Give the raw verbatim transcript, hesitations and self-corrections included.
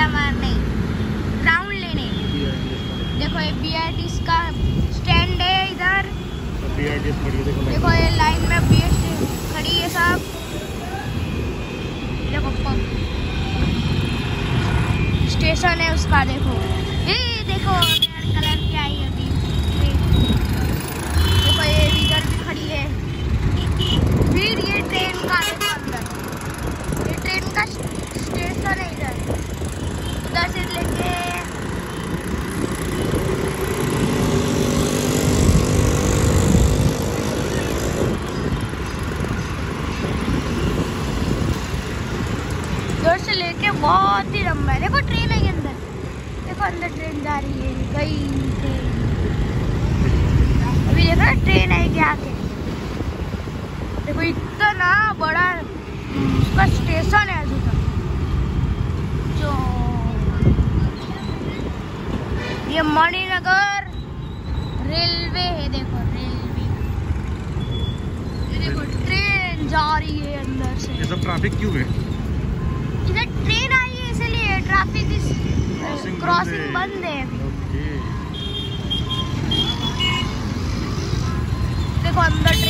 मारने, ग्राउंड लेने। देखो ये बी आर टी एस का स्टैंड है इधर। बी आर टी एस खड़ी है, देखो देखो ये लाइन में बी आर टी एस खड़ी है सब। देखो पंप स्टेशन है उसका। देखो ये देखो रेड कलर की आई है अभी। देखो ये इधर भी खड़ी है। फिर ये ट्रेन का देखो अंदर, ये ट्रेन का स्टेशन है इधर। उधर से लेके उधर से लेके बहुत ही लंबा है। देखो ट्रेन है अंदर, देखो अंदर ट्रेन जा रही है। गई ट्रेन, अभी देखो ट्रेन आएगी आके। देखो इतना बड़ा उसका स्टेशन है अभी तक। जो ये मणिनगर रेलवे है। देखो रेलवे, ये देखो ट्रेन जा रही है अंदर से। ये सब ट्रैफिक क्यों है? इधर ट्रेन आई है इसलिए ट्रैफिक इस क्रॉसिंग बंद है अभी। ओके। देखो अंदर ट्रेन